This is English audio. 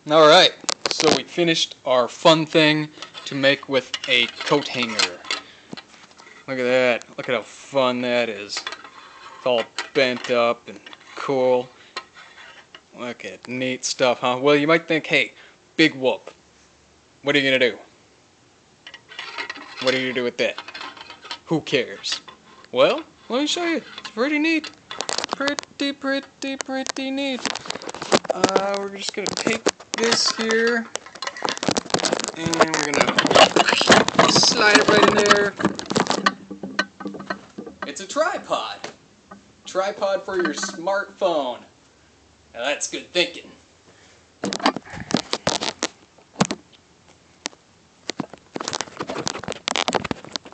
Alright, so we finished our fun thing to make with a coat hanger. Look at that. Look at how fun that is. It's all bent up and cool. Look at neat stuff, huh? Well, you might think, hey, big whoop. What are you going to do? What are you going to do with that? Who cares? Well, let me show you. It's pretty neat. Pretty neat. We're just going to take this here, and we're going to slide it right in there. It's a tripod. Tripod for your smartphone. Now that's good thinking.